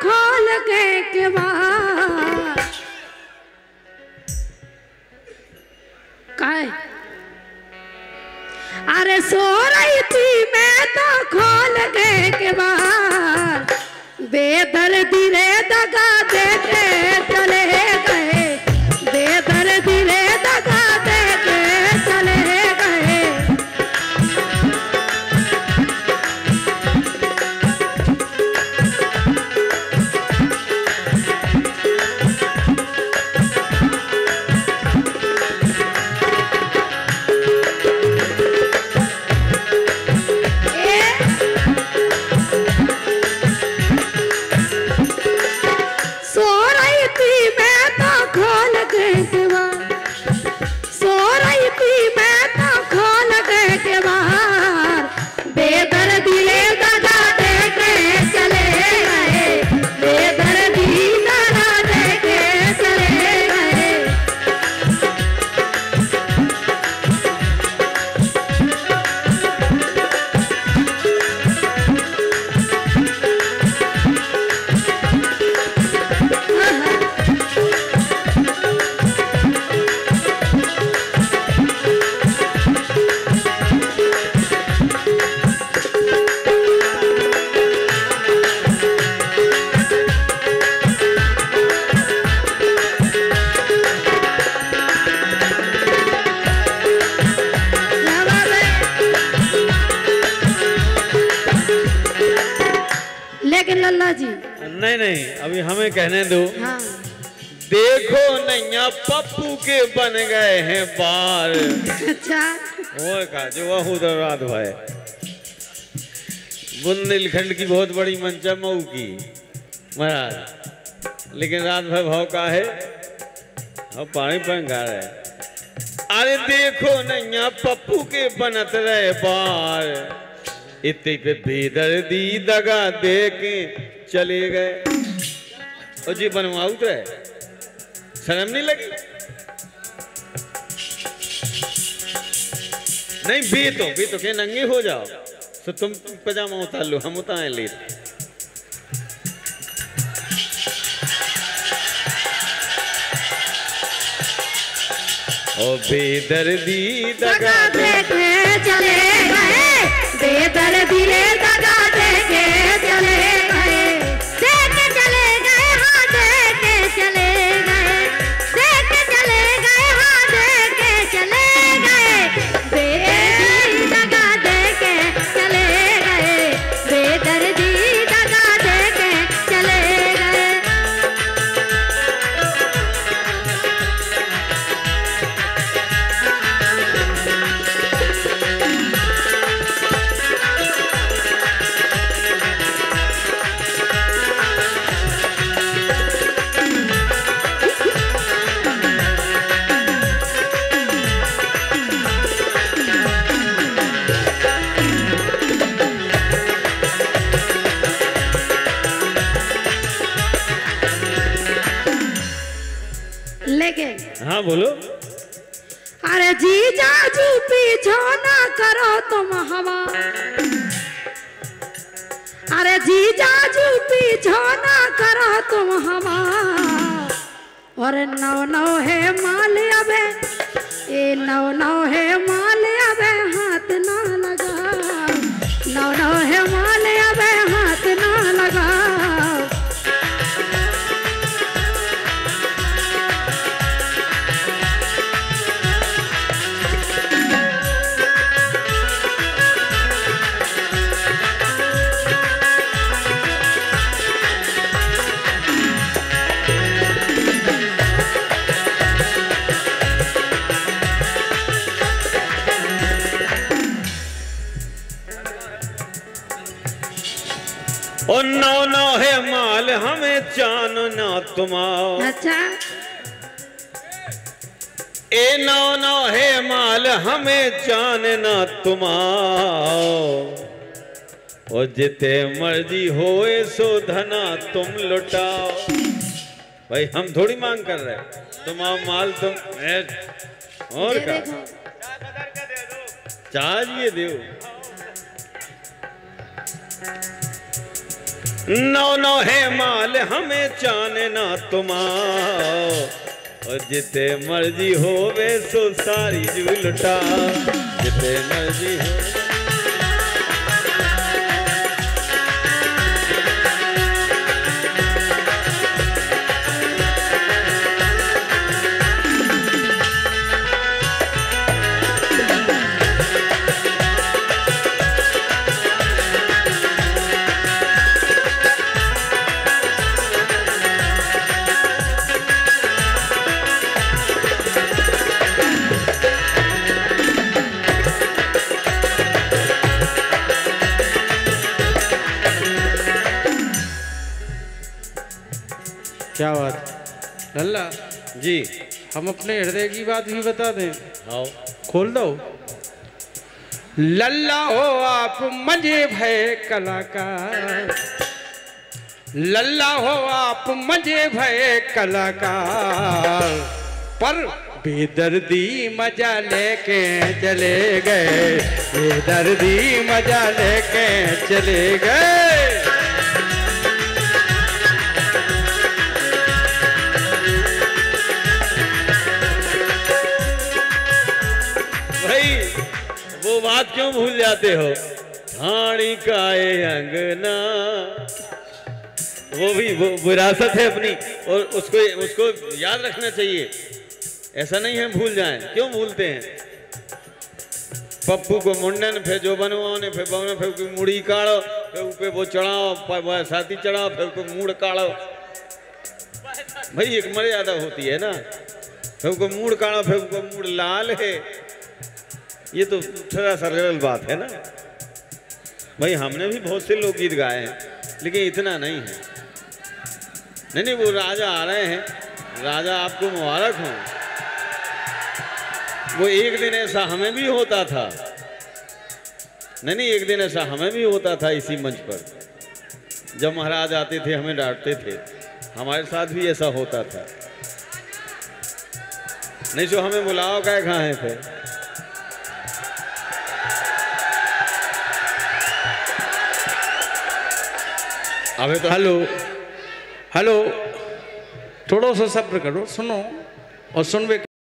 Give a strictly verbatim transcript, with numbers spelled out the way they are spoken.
खोल के केवाड़ काय अरे सो रही थी मैं तो खोल के केवाड़ बेदर्दी रे दगा दे के चले गए बेदर्दी रे दगा दे के चले गए लल्ला जी नहीं नहीं अभी हमें कहने दो। हाँ। देखो नैया पप्पू के बन गए हैं बाल। अच्छा और का जो वह उधर रात भाई बुंदेलखंड की बहुत बड़ी मंचा मऊ की महाराज, लेकिन रात भर भाव का है और पानी पंगा रहे। अरे देखो नैया पप्पू के बनत रहे बाल, इतने पे बेदर्दी दगा दे के चले गए। और जी बनवाऊ तो है, शर्म नहीं लगी? नहीं बे तो बे तो के नंगे हो जाओ तो तुम पजामा उतार लो, हम उतार ले। ओ बेदर्दी दगा दे के चले गए, बेदर्दी रे दगा दे के चले गए, दे के चले गए, हाँ दे के चले गए, दे के चले गए, हाँ दे के चले गए, बेदर्दी दगा दे के चले गए, बेदर्दी दगा दे के चले गए। लेकिन हाँ बोलो। अरे जीजा जी पीछो ना करो तुम हवा, अरे जीजा जी पीछो ना करो तुम हवा, और नौ नौ है माल अबे, ए नौ नौ है माल अबे हाथ ना लगा, नौ नौ है माल अबे हाथ ना लगा। और नौ नौ है माल हमें जान ना तुमाओ। अच्छा ए नौ नौ है माल हमें जान ना तुमाओ, और जिते मर्जी होए सो धना तुम लुटाओ। भाई हम थोड़ी मांग कर रहे, तुम आओ माल तुम और का चाहिए दो। नौ नौ है माल हमें चाने ना तुम्हारा, और जिते मर्जी होवे सो सारी जुलटा, जिते मर्जी हो। क्या बात लल्ला जी, हम अपने हृदय की बात भी बता दें। आओ खोल दो। लल्ला हो आप मजे भय कलाकार, लल्ला हो आप मजे भय कलाकार, पर बेदर्दी मजा लेके चले गए, बेदर्दी मजा लेके चले गए। भाई वो बात क्यों भूल जाते हो, ठाणी का ये अंगना, वो भी वो विरासत है अपनी, और उसको उसको याद रखना चाहिए। ऐसा नहीं है भूल जाएं, क्यों भूलते हैं। पप्पू को मुंडन, फिर जो बनवाने, फिर बनवा, फिर कोई मुड़ी काढ़ो, फिर ऊपर वो चढ़ाओ, साथी चढ़ाओ, फिर कोई मूड काढ़ो। भाई एक मर्यादा होती है ना, फिर को मूड काढ़ो, फिर को मूड लाल है, ये तो थोड़ा सरल बात है ना। भाई हमने भी बहुत से लोकगीत गाए हैं, लेकिन इतना नहीं है। नहीं नहीं, वो राजा आ रहे हैं, राजा आपको मुबारक हो। वो एक दिन ऐसा हमें भी होता था, नहीं नहीं, एक दिन ऐसा हमें भी होता था इसी मंच पर, जब महाराज आते थे हमें डांटते थे, हमारे साथ भी ऐसा होता था। नहीं तो हमें बुलाओ क्या कहाँ है फिर। अबे तो हेलो हेलो, थोड़ा सा सब्र करो, सुनो और सुनवे।